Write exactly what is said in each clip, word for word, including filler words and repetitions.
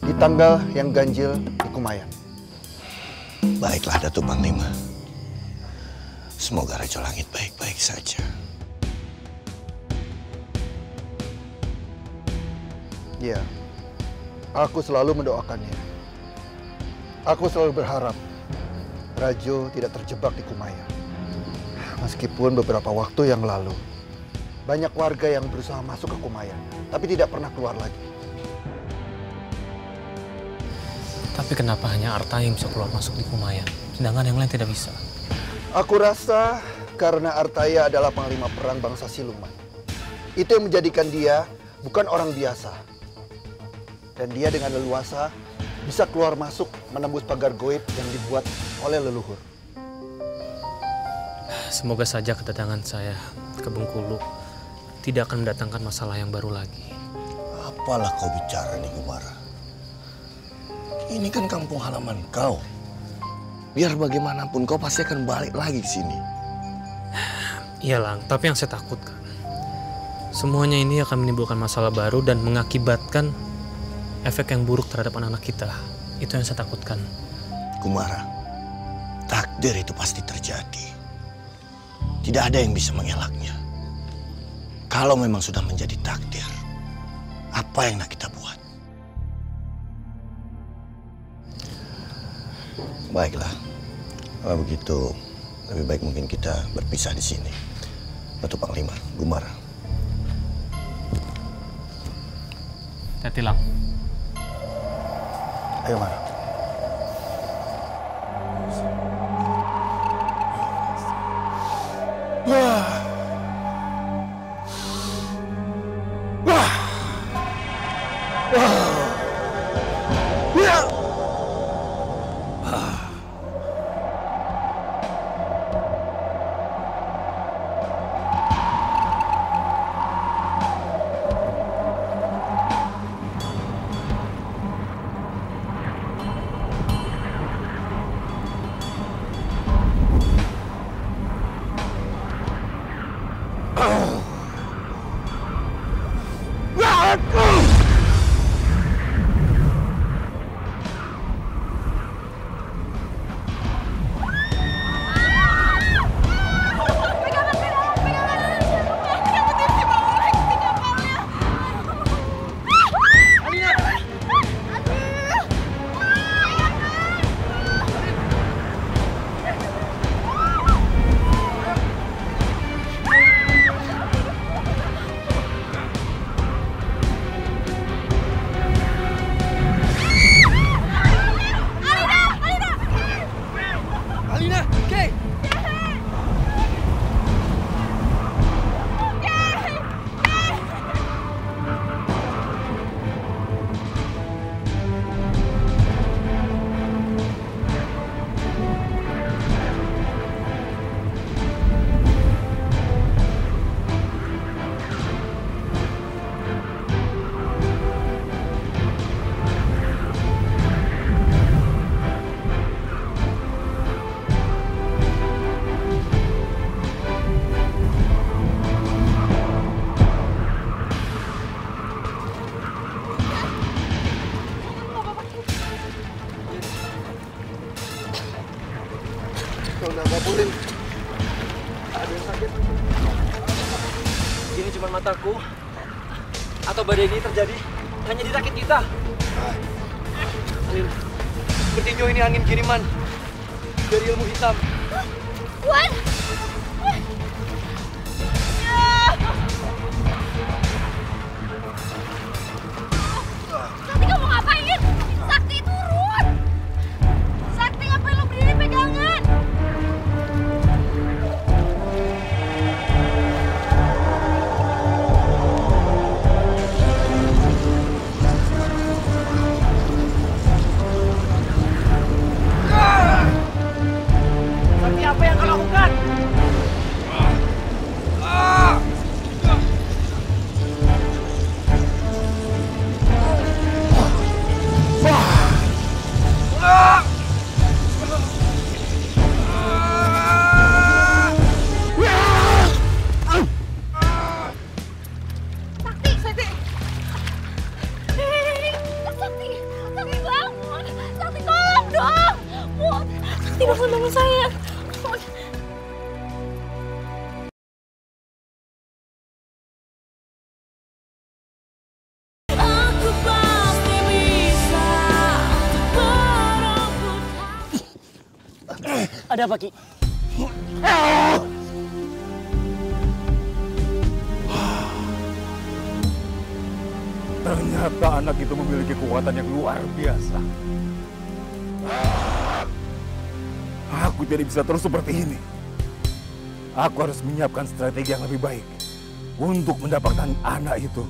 di tanggal yang ganjil di Kumayan. Baiklah Datuk Panglima. Semoga Raja Langit baik-baik saja. Ya, aku selalu mendoakannya. Aku selalu berharap Rajo tidak terjebak di Kumayan. Meskipun beberapa waktu yang lalu, banyak warga yang berusaha masuk ke Kumayan, tapi tidak pernah keluar lagi. Tapi kenapa hanya Arta yang bisa keluar masuk di Kumayan, sedangkan yang lain tidak bisa? Aku rasa karena Artaya adalah panglima perang bangsa Siluman. Itu yang menjadikan dia bukan orang biasa. Dan dia dengan leluasa bisa keluar masuk menembus pagar goib yang dibuat oleh leluhur. Semoga saja kedatangan saya ke Bengkulu tidak akan mendatangkan masalah yang baru lagi. Apalah kau bicara nih, Kumara? Ini kan kampung halaman kau. Biar bagaimanapun kau pasti akan balik lagi ke sini. Iya, Lang, tapi yang saya takutkan, semuanya ini akan menimbulkan masalah baru dan mengakibatkan efek yang buruk terhadap anak-anak kita. Itu yang saya takutkan. Kumara, takdir itu pasti terjadi. Tidak ada yang bisa mengelaknya. Kalau memang sudah menjadi takdir, apa yang nak kita buat? Baiklah, kalau begitu lebih baik mungkin kita berpisah di sini. Datuk Panglima, Gumara. Hati, Lang. Ayo, Mara. Wah. Wah. Wah. Ya. Ini cuma mataku atau badai ini terjadi hanya di rakit kita. Angin, sepertinya ini angin kiriman dari ilmu hitam. Wan! Sakti, kamu ngapain? Sakti, turun! Sakti, ngapain lo berdiri pegangan? Sakti, apa yang kau lakukan? Sakti bangun bangun sayang. Aku pasti bisa merebut. Ada apa, Ki? Ternyata anak itu memiliki kekuatan yang luar biasa. Aku tidak bisa terus seperti ini. Aku harus menyiapkan strategi yang lebih baik untuk mendapatkan anak itu.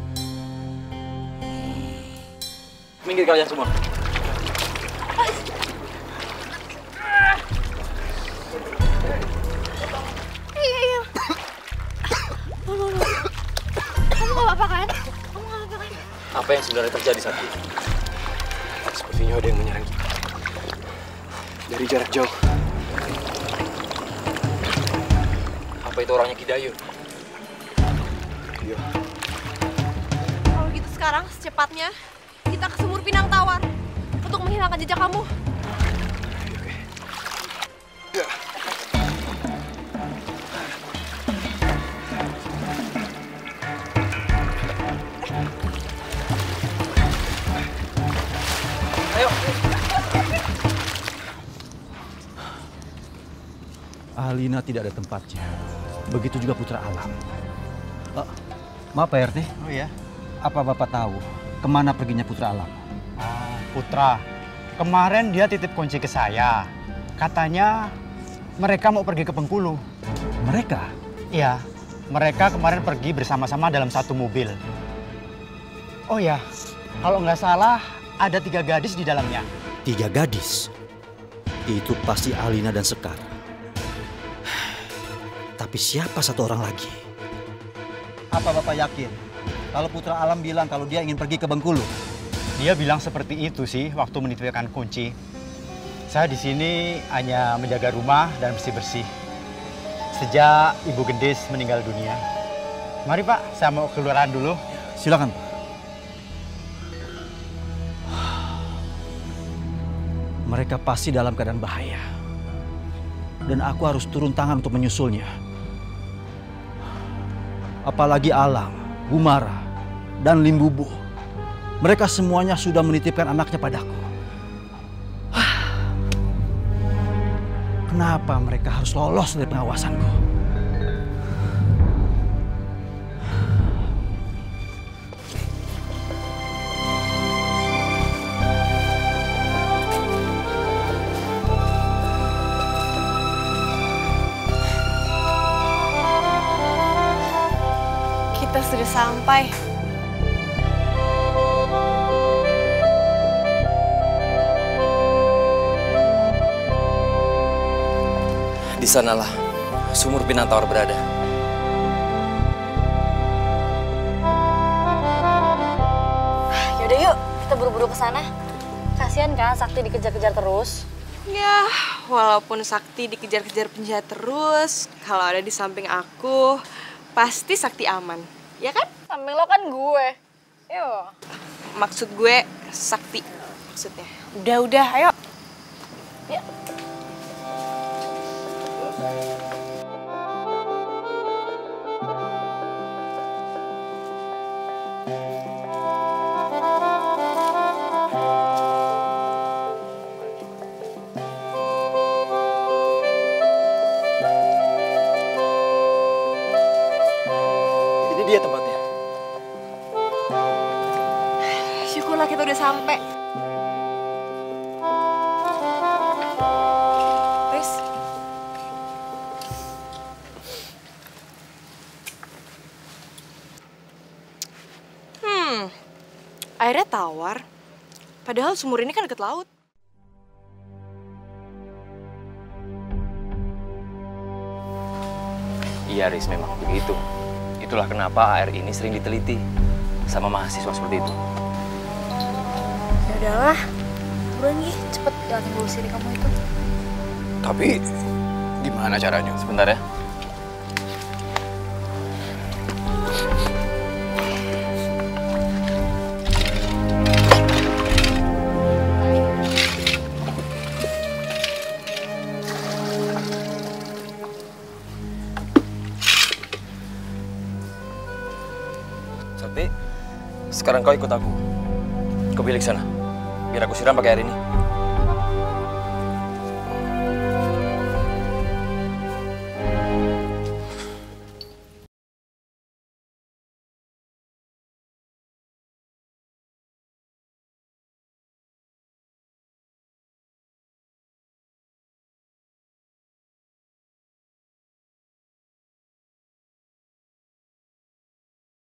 Minggir kalian semua. Iya, iya. Mama, mama. Kamu gak apa-apa kan? Kamu gak apa-apa kan? Apa yang sebenarnya terjadi saat ini? Sepertinya ada yang menyerang kita. Dari jarak jauh. Apa itu orangnya Ki Dayun? Iya. Kalau gitu sekarang secepatnya kita ke Sumur Pinang Tawar untuk menghilangkan jejak kamu. Ayo. Alina tidak ada tempatnya. Begitu juga Putra Alam. Oh, maaf Pak R T. Oh ya? Apa Bapak tahu kemana perginya Putra Alam? Oh, Putra, kemarin dia titip kunci ke saya. Katanya mereka mau pergi ke Bengkulu. Mereka? Iya, mereka kemarin pergi bersama-sama dalam satu mobil. Oh ya, kalau nggak salah ada tiga gadis di dalamnya. Tiga gadis? Itu pasti Alina dan Sekar. Tapi siapa satu orang lagi? Apa Bapak yakin kalau Putra Alam bilang kalau dia ingin pergi ke Bengkulu? Dia bilang seperti itu sih waktu menitipkan kunci. Saya di sini hanya menjaga rumah dan bersih-bersih. Sejak Ibu Gendis meninggal dunia. Mari Pak, saya mau keluaran dulu. Silakan Pak. Mereka pasti dalam keadaan bahaya. Dan aku harus turun tangan untuk menyusulnya. Apalagi Alam, Bumara, dan Limbubu. Mereka semuanya sudah menitipkan anaknya padaku. Kenapa mereka harus lolos dari pengawasanku? Kita sudah sampai. Di sanalah Sumur Pinang Tawar berada. Yaudah yuk, kita buru-buru ke sana. Kasihan kan Sakti dikejar-kejar terus. Ya, walaupun Sakti dikejar-kejar penjahat terus, kalau ada di samping aku, pasti Sakti aman. Ya kan? Samping lo kan gue. Yuk. Maksud gue Sakti maksudnya. Udah-udah, ayo. Ya. Ini dia tempatnya. Syukurlah kita udah sampai. Riz. Hmm, airnya tawar. Padahal sumur ini kan deket laut. Iya, Riz, memang begitu. Itulah kenapa air ini sering diteliti sama mahasiswa seperti itu. Ya udahlah. Buruan Gi, cepet hilangin bau sirih kamu itu. Tapi gimana caranya? Sebentar ya. Sekarang kau ikut aku ke bilik sana. Biar aku siram pakai air ini.